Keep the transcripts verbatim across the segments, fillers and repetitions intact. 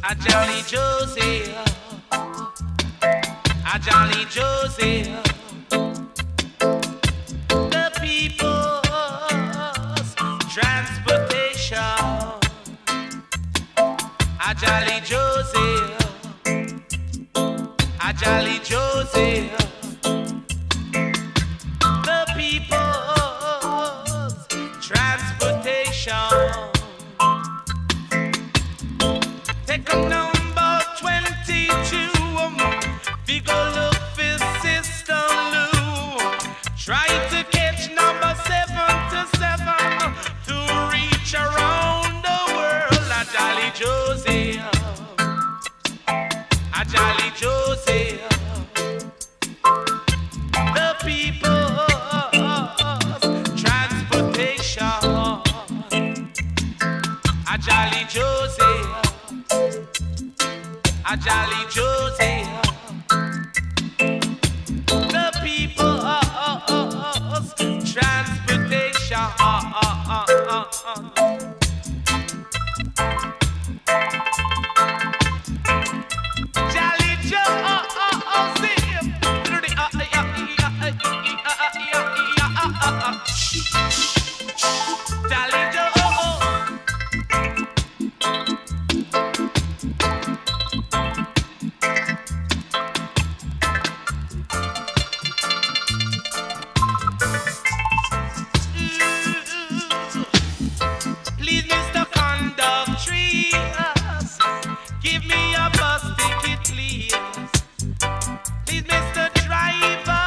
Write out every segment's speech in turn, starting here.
a Jolly Josie, a Jolly Josie. The people's transportation, a Jolly Josie, a Jolly Josie. The people's transportation. Take a number twenty-two, we go look for Sister Lou. Try to catch number seventy-seven to reach around the world. A Jolly Josie, a Jolly Josie. The people's transportation, a Jolly Josie, a Jolly Josie. The people's transportation. Jolly Josie. Jolly Joe. Please, Mister Conductress, give me a bus ticket, please. Please, Mister Driver,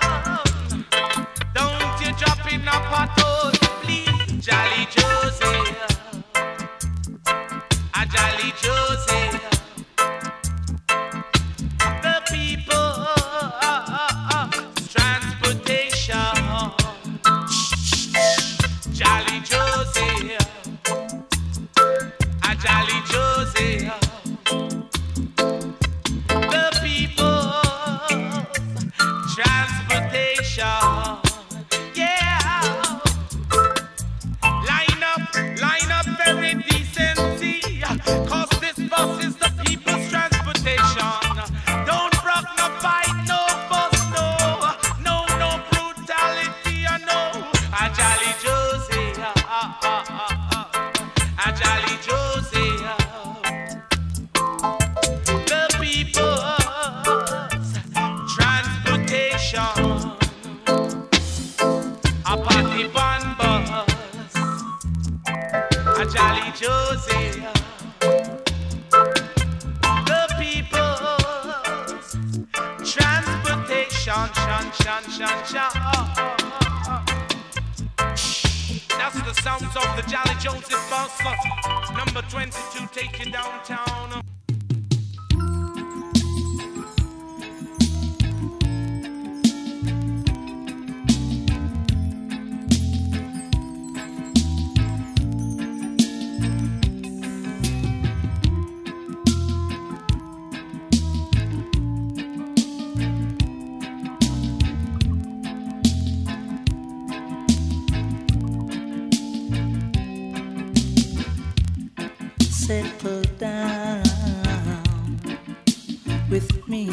don't you drop in a pothole, please. Jolly Josie, a Jolly Josie. The people's transportation, Jolly Josie, a Jolly Josie. The people's transportation. Yeah. Line up, line up very decency, cause this bus is the people's transportation. Don't rock no fight, no fuss, no, no, no brutality, I know. A Jolly Josie, a Jolly Josie. The people's transportation, a party van bus, a Jolly Josie. The people's transportation, shan, shan, shan, shan. That's the sounds of the Jolly Joseph bus, number twenty-two, take you downtown. Settle down with me.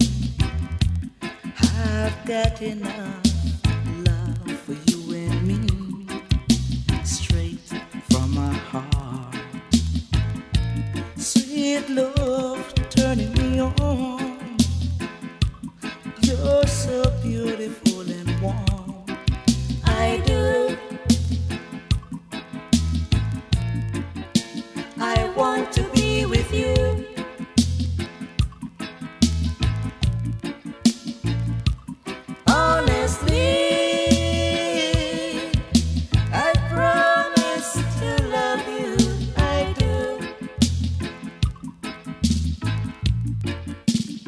I've got enough love for you and me, straight from my heart. Sweet love turning me on. You're so beautiful and warm. I do. I want to be with you. Honestly, I promise to love you. I do.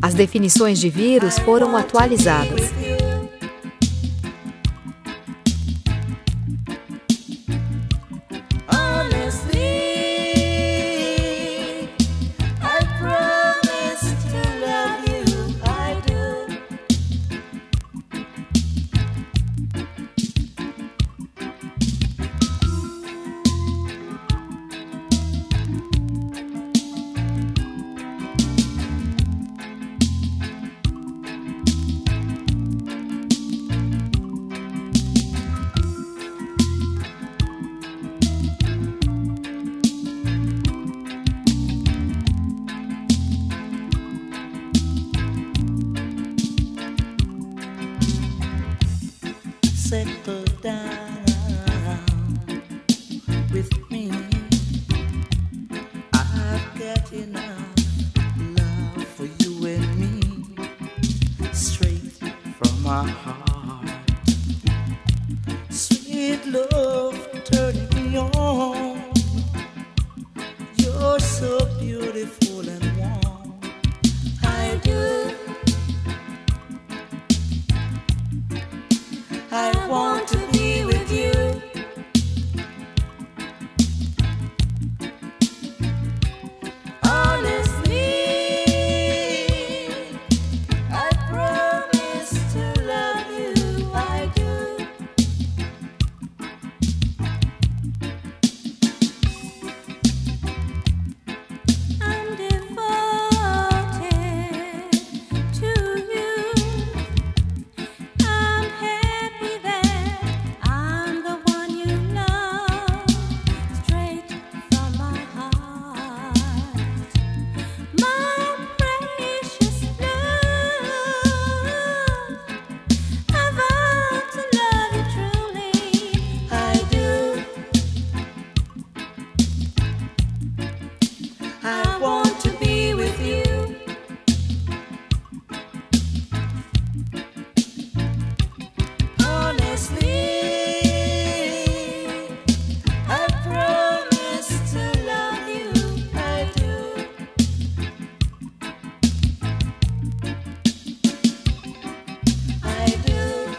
As definições de vírus foram atualizadas. Settle down with me. I've got enough love for you and me, straight from my heart. Sweet love turning me on. You're so beautiful and warm. I do. I want to be with you. Honestly, I promise to love you. I do. I'm devoted to you. I'm happy that I'm the one you love, straight from my heart. My precious love, I vow to love you truly. I do. I want to be with you. Honestly, I promise to love you. I do. I do.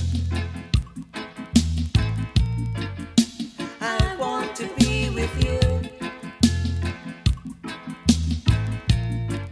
I want to be with you.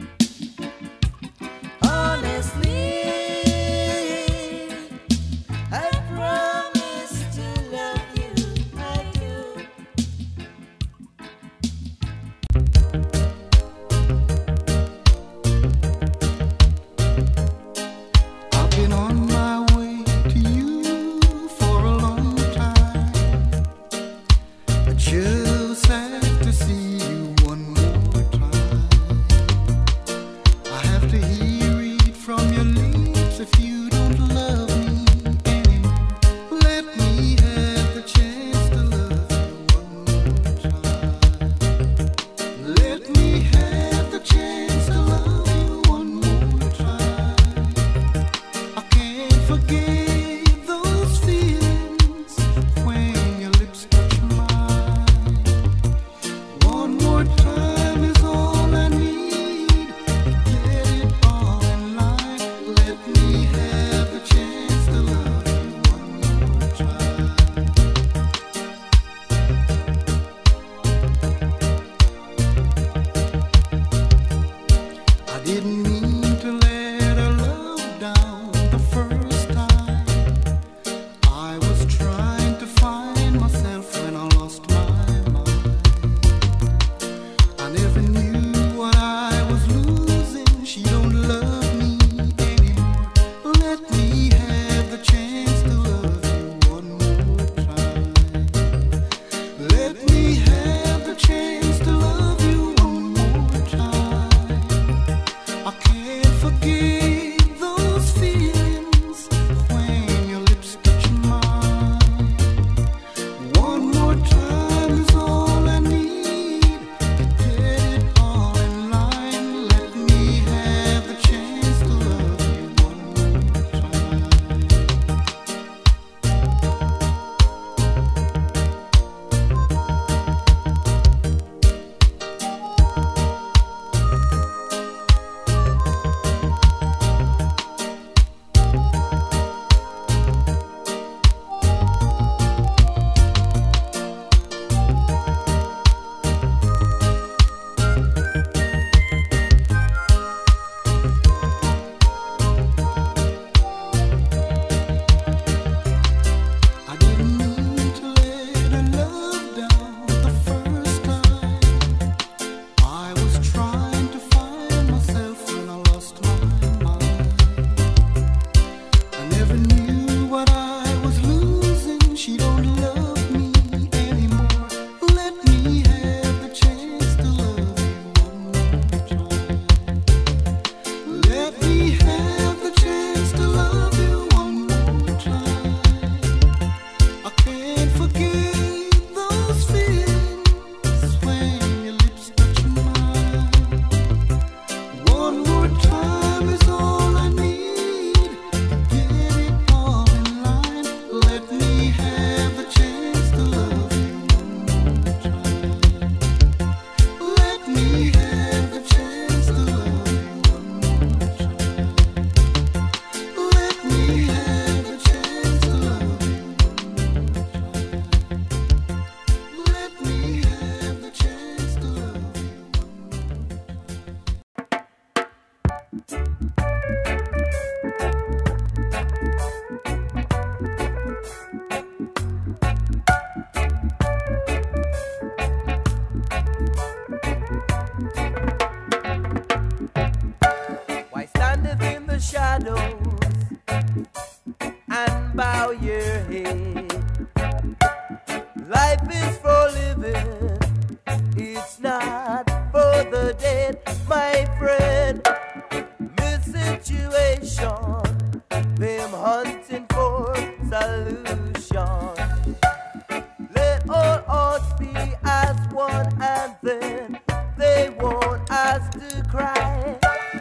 It's not for the dead, my friend. Miss situation, them hunting for solution. Let all hearts be as one, and then they won't ask to cry.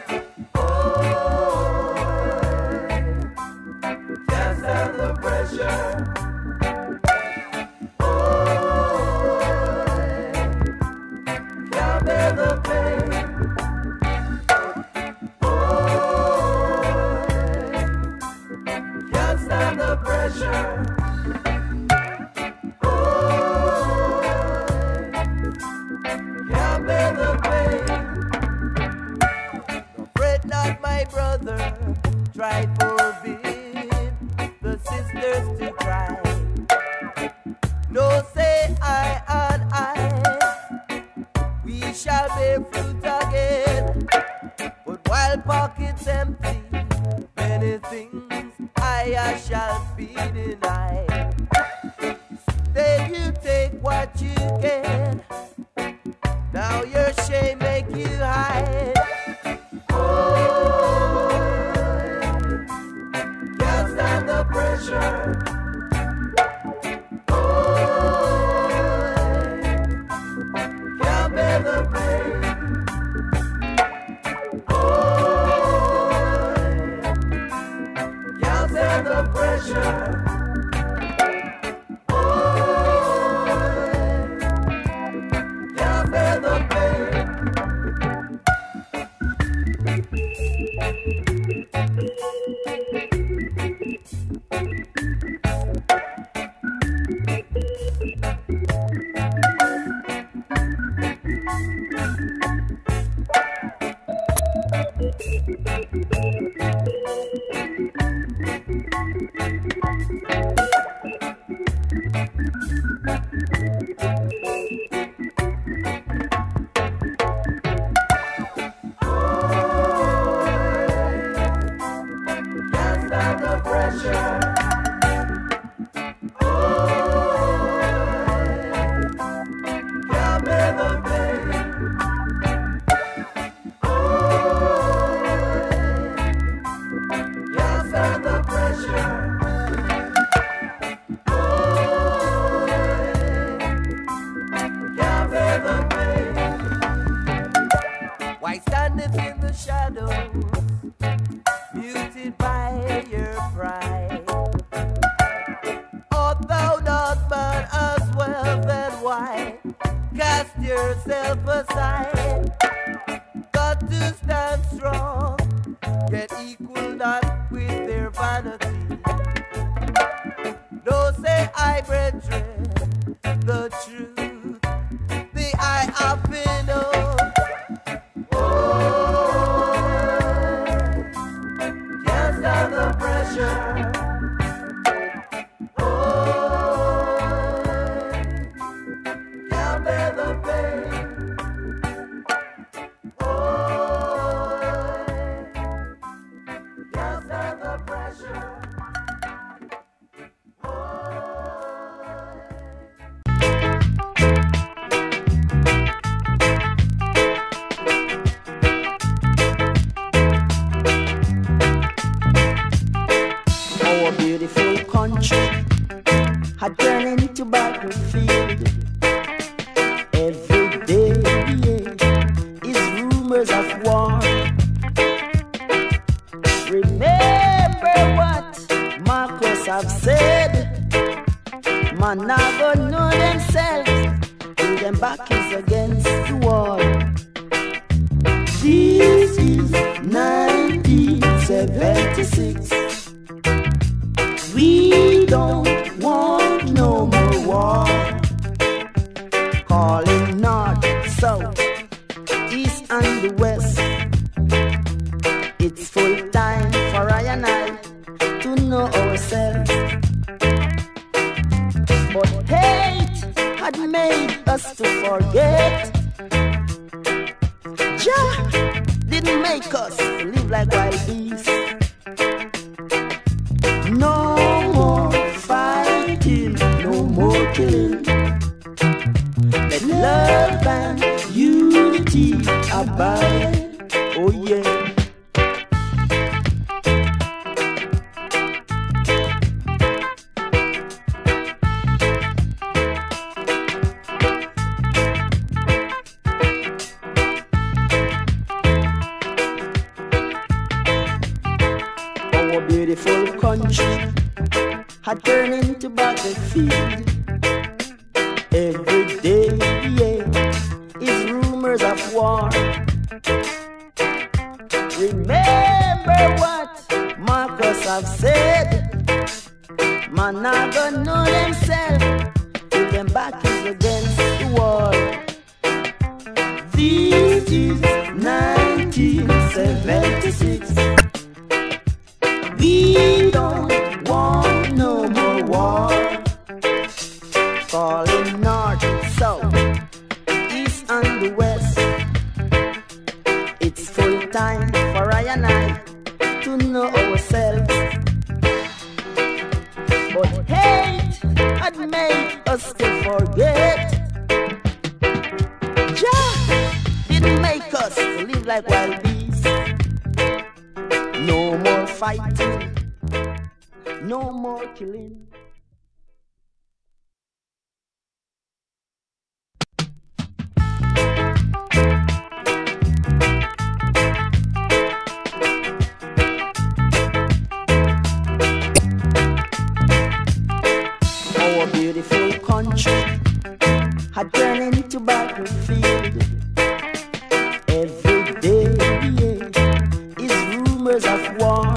Oh, can't stand the pressure. The pain. Oh, can't stand the pressure. Oh, can't bear the pain. Don't fret not, my brother. Try forbid the sisters to cry. No, say I and I. We shall bear fruit again. But while pockets empty, many things I shall be denied. Then you take what you can. Now your shame make you hide. Oh, can't stand the pressure. The pain. Oh, can't stand the pressure. Oh, can't bear the pain. Let love and unity abide. Oh yeah. Our beautiful country had turned into battlefield. Every day, yeah, is rumors of war. Remember what Marcus have said. Man not gonna know themselves till them back is against the wall. This is nineteen seventy-six. We don't want no more war. Calling north, south, east and the west. It's full time for I and I to know ourselves. But hate had made us to forget. Jah didn't make us to live like wild beasts. No more fighting, no more killing. Our beautiful country had turned into battlefield. Every day, yeah, is rumors of war.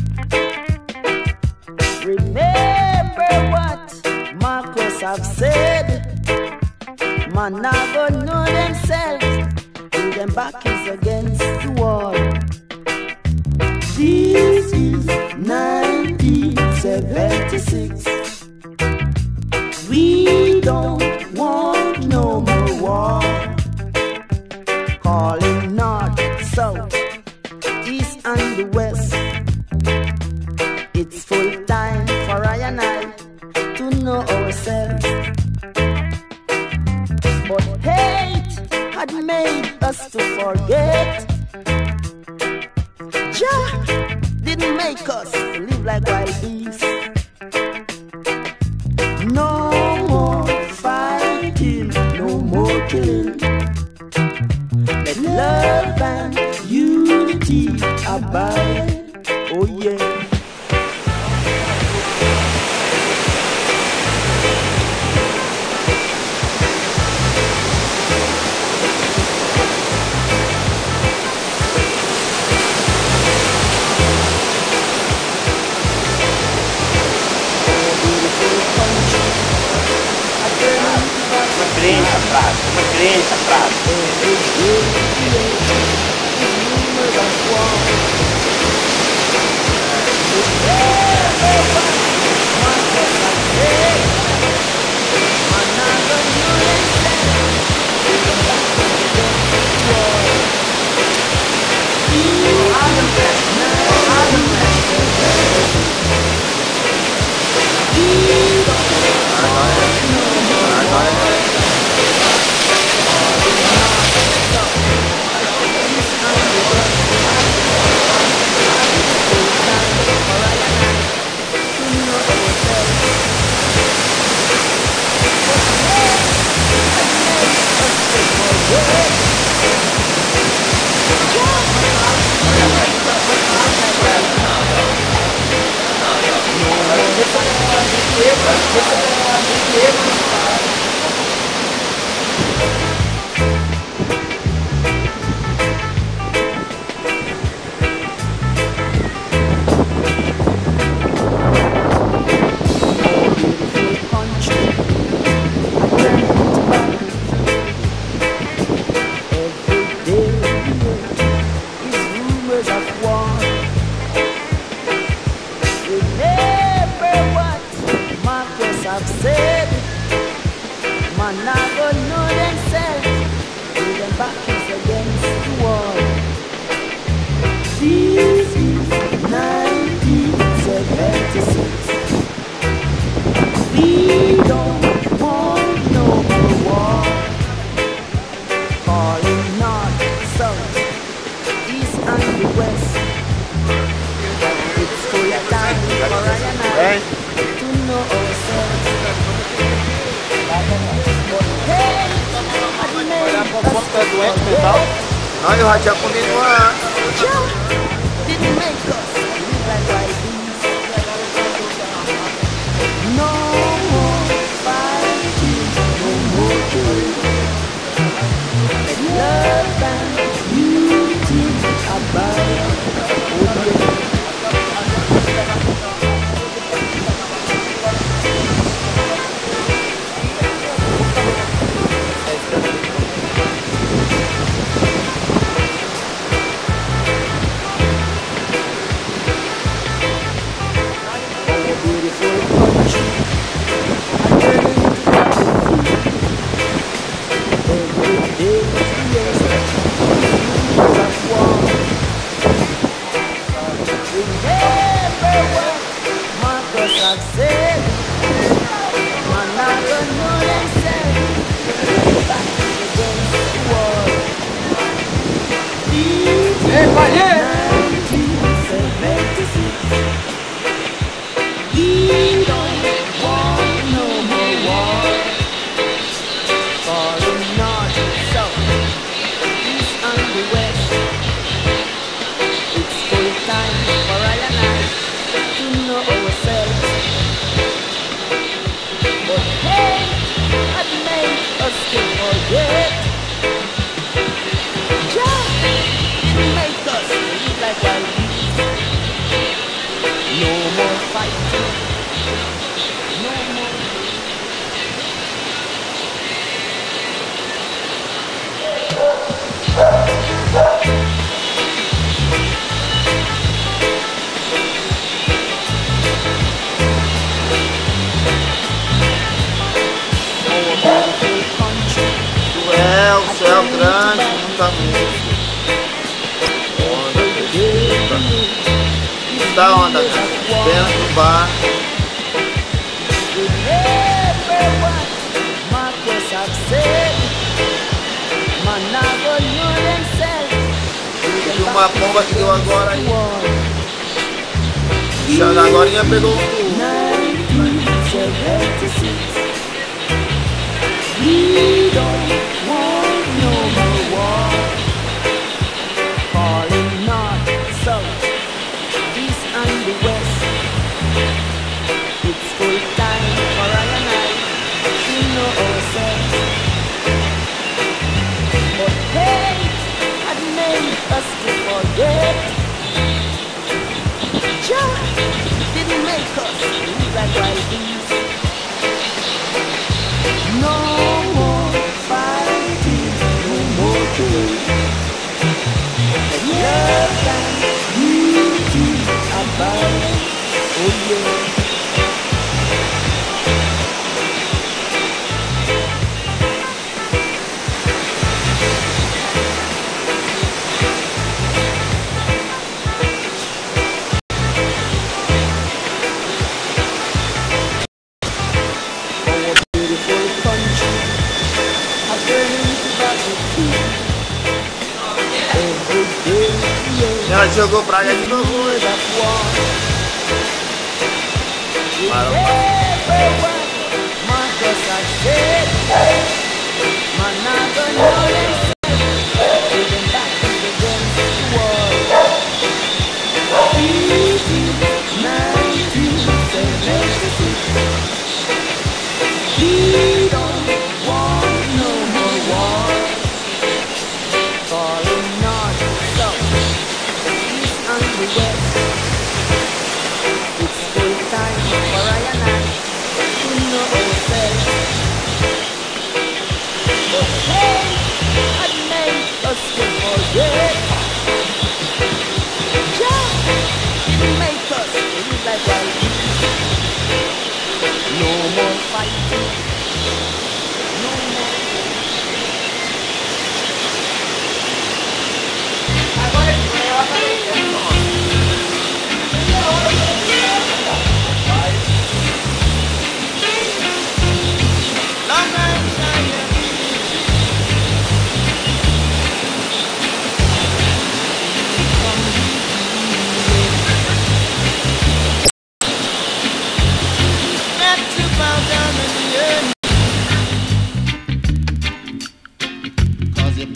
Remember what Marcus have said. Man not gonna know themselves till them back is against the wall. This is nineteen seventy-six. We don't want no more war. Calling north, south, east and the west. It's full time for I and I to know ourselves. But hate had made us to forget. Jah didn't make us to live like wild beasts. No more fighting, no more killing. Let love and unity abide. Oh yeah. Criança atrás, uma criança atrás. Calling north, tá doente mental? Não, eu já tinha comido uma. Didn't make us live like wildlings. No more fighting, no more killing. Let love and unity abide. Céu grande, muita música. Onda, perfeita. Da onda, né? Dentro do bar. E uma pomba que deu agora aí. Xanga agora pegou o tubo. We don't want no more war. Calling north, south, east and the west. It's full time for I and I to know ourselves. But hate had made us to forget. Jah didn't make us live like wild beasts. No more fighting, no more killing. Let love and unity abide. Oh yeah. Ela jogou praga de novo hoje. Parou.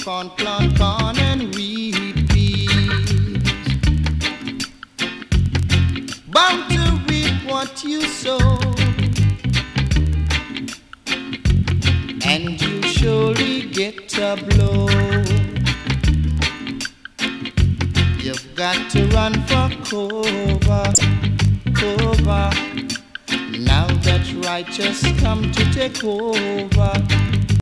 corn, plant corn and reap peas. Bound to reap what you sow, and you surely get a blow. You've got to run for cover, cover. Now that righteous come to take over.